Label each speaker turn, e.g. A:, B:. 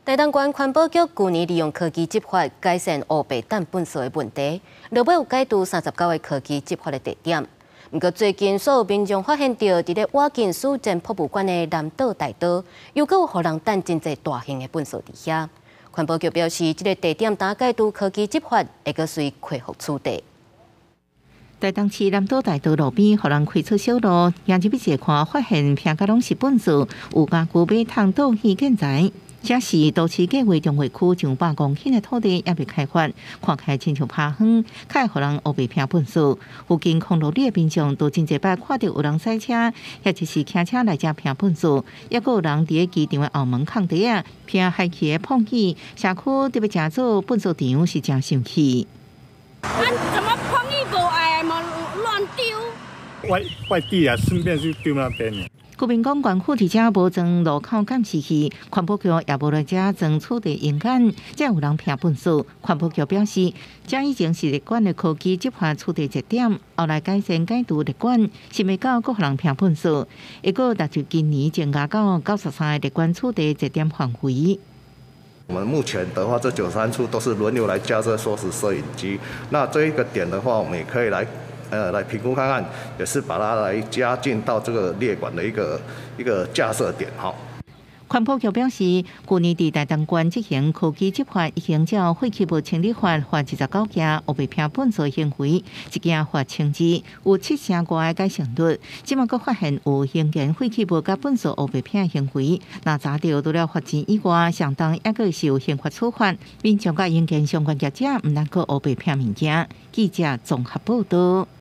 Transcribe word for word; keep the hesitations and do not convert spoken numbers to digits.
A: 台东县环保局去年利用科技执法改善乌白蛋粪扫的问题，落尾有改除三十九个科技执法的地点。不过最近，所有民众发现到伫咧瓦近苏镇博物馆的南岛大岛，又搁有互人等真侪大型的粪扫伫遐。环保局表示，这个地点打改除科技执法，会搁随恢复处理。
B: 台东市南岛大道路边，互人开出小路，迎入去一看，发现平甲拢是粪扫，有家具被烫倒去建材。这是都市计划中划区上百公顷的土地也未开发，看起来亲像趴荒，较会互人乌白拼粪扫。附近公路里的民众都真侪摆看到有人驶车，或者是骑车来遮拼粪扫，也佫有人伫咧机场的后门空地啊拼海气的碰气。社区特别正做粪扫场是真生气。
C: 啊，怎么碰气无爱嘛乱丢？
D: 外外地啊，顺便就丢那边。
B: 居民讲，园区伫遮无装路口监视器，环保局也无来遮装处理严监，才有人拼粪扫。环保局表示，这已经是立管的科技执法处理节点，后来改善改除立管，是未到各人拼粪扫，一个达就今年增加到九十三个立管处理节点范围。
E: 我们目前的话，这九十三处都是轮流来架设缩时摄影机。那这一个点的话，我们也可以来。呃，来评估看看，也是把它来加进到这个列管的一个一个架设点哈。
B: 环保局表示，去年伫台东县执行科技执法，已经照废弃物清理法罚二十九件乌白拼粪扫行为，一件罚清字，有七成外的改善率。即马佫发现有行间废弃物甲粪扫乌白拼行为，若查到除了罚钱以外，相当也佫是有刑法处罚。民众甲行间相关业者毋能够乌白拼物件。记者综合报道。